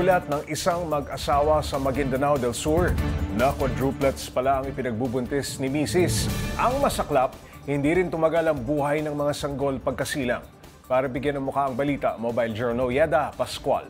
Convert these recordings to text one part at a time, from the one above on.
Ulat ng isang mag-asawa sa Maguindanao del Sur na quadruplets pala ang ipinagbubuntis ni Mrs. Ang masaklap, hindi rin tumagal ang buhay ng mga sanggol pagkasilang. Para bigyan ng mukha ang balita, Mobile Journal Yeda Pascual.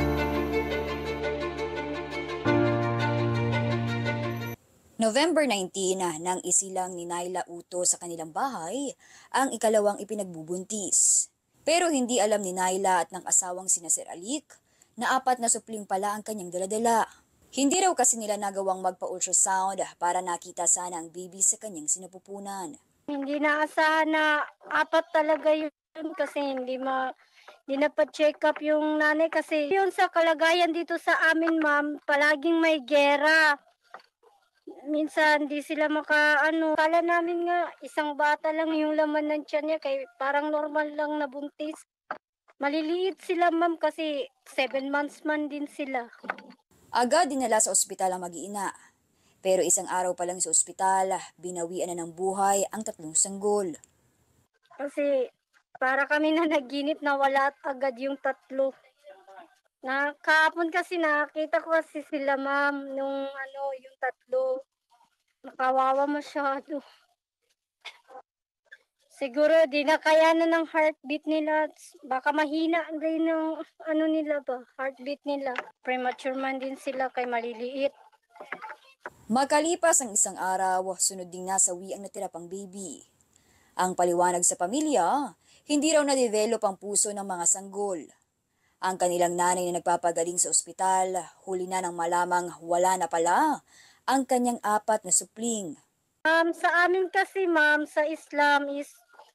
November 19 nang isilang ni Naila Uto sa kanilang bahay ang ikalawang ipinagbubuntis. Pero hindi alam ni Naila at ng asawang sina Sir Alik na 4 na supling pala ang kanyang daladala. Hindi raw kasi nila nagawang magpa-ultrasound para nakita sana ang baby sa kanyang sinapupunan. Hindi naasahan na 4 talaga yun kasi hindi na pa-check up yung nanay kasi yun sa kalagayan dito sa amin, ma'am, palaging may gera. Minsan di sila kala namin nga isang bata lang yung laman ng tiyan niya kaya parang normal lang na buntis. Maliliit sila, ma'am, kasi 7 months man din sila. Agad dinala sa ospital ang mag-iina. Pero isang araw pa lang sa ospital, binawian na ng buhay ang 3 sanggol. Kasi para kami na naginip na wala agad yung 3. Kahapon kasi nakita ko kasi sila, ma'am, yung 3. Nakawawa masyado. Siguro di na kaya na ng heartbeat nila. Baka mahina din ng heartbeat nila. Premature man din sila kay maliliit. Makalipas ang isang araw, sunod ding nasawi ang natira pang baby. Ang paliwanag sa pamilya, hindi raw na-develop ang puso ng mga sanggol. Ang kanilang nanay na nagpapagaling sa ospital, huli na nang malamang wala na pala ang kanyang 4 na supling. Sa amin kasi, ma'am, sa Islam is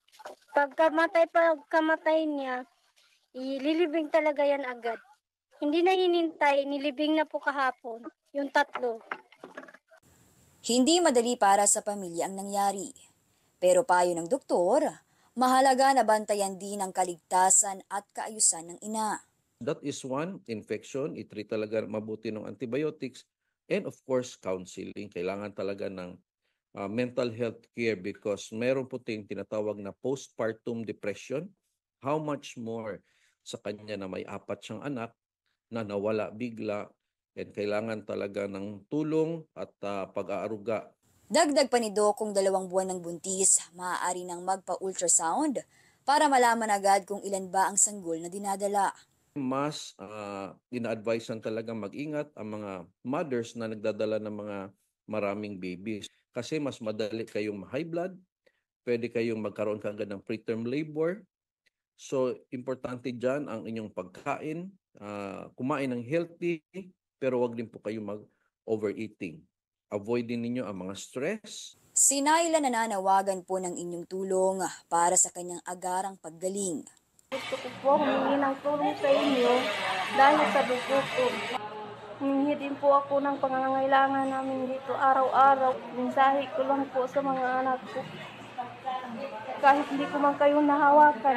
pagkamatay niya, ililibing talaga yan agad. Hindi na hinintay, nilibing na po kahapon, yung 3. Hindi madali para sa pamilya ang nangyari. Pero payo ng doktor, mahalaga na bantayan din ang kaligtasan at kaayusan ng ina. That is one, infection, itreat talaga mabuti ng antibiotics, and of course, counseling. Kailangan talaga ng mental health care because meron po tayong tinatawag na postpartum depression. How much more sa kanya na may 4 siyang anak na nawala bigla and kailangan talaga ng tulong at pag-aaruga. Dagdag pa ni Doc kung 2 buwan ng buntis, maaari nang magpa-ultrasound para malaman agad kung ilan ba ang sanggol na dinadala. Mas ina-advisean talaga mag-ingat ang mga mothers na nagdadala ng mga maraming babies. Kasi mas madali kayong high blood, pwede kayong magkaroon kaagad ng preterm labor. So, importante dyan ang inyong pagkain, kumain ng healthy, pero wag din po kayong mag-overeating. Avoid din ninyo ang mga stress. Si Naila nananawagan po ng inyong tulong para sa kanyang agarang paggaling. Gusto ko po humingi ng tulong sa inyo dahil sa dugo ko. Humingi din po ako ng pangangailangan namin dito araw-araw. Mensahe ko lang po sa mga anak ko. Kahit hindi ko man kayo nahawakan.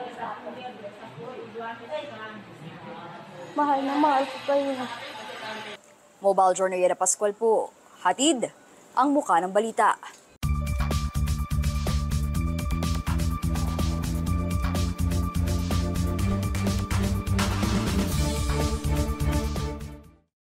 Mahal na mahal ko kayo. Mobile Journal Yeda Pascual po. Hatid ang mukha ng balita.